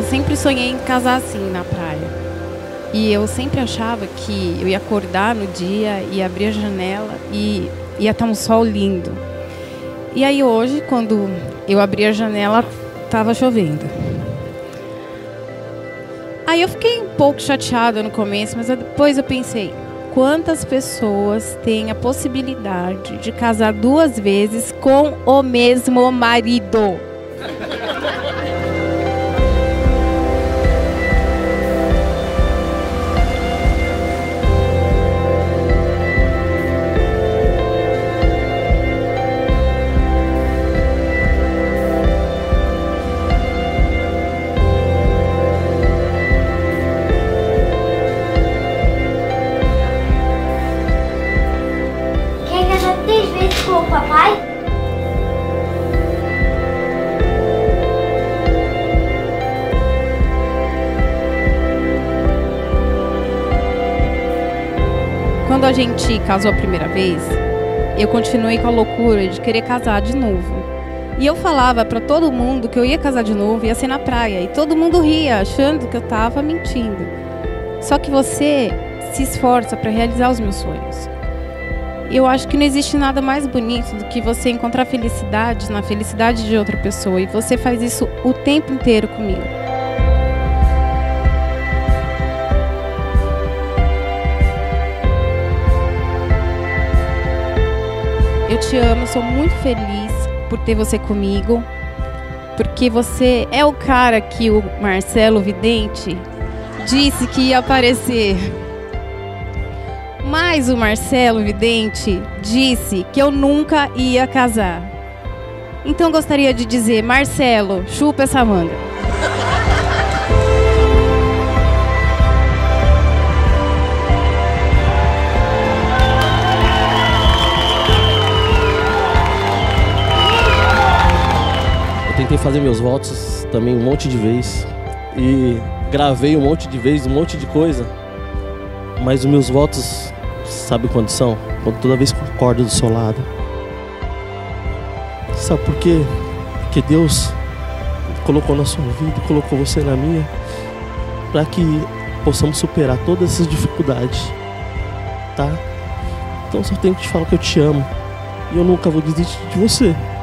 sempre sonhei em casar assim, na praia. E eu sempre achava que eu ia acordar no dia, ia abrir a janela e ia estar um sol lindo. E aí hoje, quando eu abri a janela, estava chovendo. Aí eu fiquei um pouco chateada no começo, mas depois eu pensei, quantas pessoas têm a possibilidade de casar 2 vezes com o mesmo marido? Com o papai? Quando a gente casou a primeira vez, eu continuei com a loucura de querer casar de novo. E eu falava para todo mundo que eu ia casar de novo, ia ser na praia. E todo mundo ria, achando que eu estava mentindo. Só que você se esforça para realizar os meus sonhos. Eu acho que não existe nada mais bonito do que você encontrar felicidade na felicidade de outra pessoa. E você faz isso o tempo inteiro comigo. Eu te amo, sou muito feliz por ter você comigo. Porque você é o cara que o Marcelo Vidente disse que ia aparecer. Mas o Marcelo Vidente disse que eu nunca ia casar. Então gostaria de dizer, Marcelo, chupa essa manga. Eu tentei fazer meus votos também um monte de vezes. E gravei um monte de vezes, um monte de coisa. Mas os meus votos, sabe quando são? Quando toda vez que eu acordo do seu lado. Sabe por quê? Porque Deus colocou na sua vida, colocou você na minha, para que possamos superar todas essas dificuldades, tá? Então só tenho que te falar que eu te amo e eu nunca vou desistir de você.